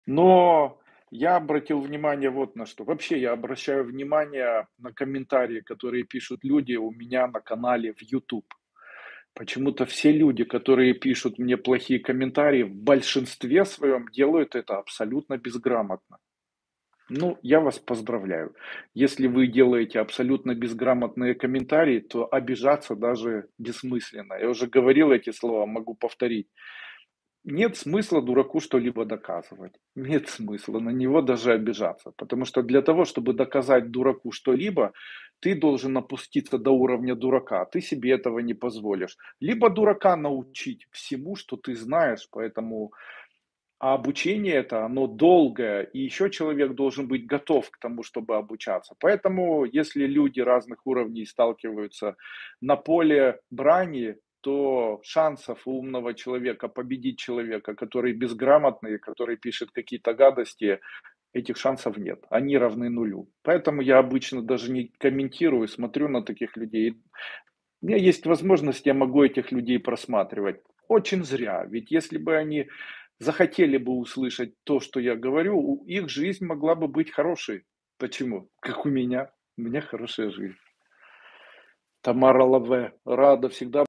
Но я обратил внимание вот на что. Вообще я обращаю внимание на комментарии, которые пишут люди у меня на канале в YouTube. Почему-то все люди, которые пишут мне плохие комментарии, в большинстве своем делают это абсолютно безграмотно. Ну, я вас поздравляю. Если вы делаете абсолютно безграмотные комментарии, то обижаться даже бессмысленно. Я уже говорил эти слова, могу повторить. Нет смысла дураку что-либо доказывать. Нет смысла на него даже обижаться. Потому что для того, чтобы доказать дураку что-либо, ты должен опуститься до уровня дурака. Ты себе этого не позволишь. Либо дурака научить всему, что ты знаешь, поэтому а обучение это, оно долгое, и еще человек должен быть готов к тому, чтобы обучаться. Поэтому, если люди разных уровней сталкиваются на поле брани, то шансов у умного человека победить человека, который безграмотный, который пишет какие-то гадости, этих шансов нет. Они равны нулю. Поэтому я обычно даже не комментирую, смотрю на таких людей. У меня есть возможность, я могу этих людей просматривать. Очень зря. Ведь если бы они захотели бы услышать то, что я говорю, их жизнь могла бы быть хорошей. Почему? Как у меня. У меня хорошая жизнь. Тамара Лаве. Рада всегда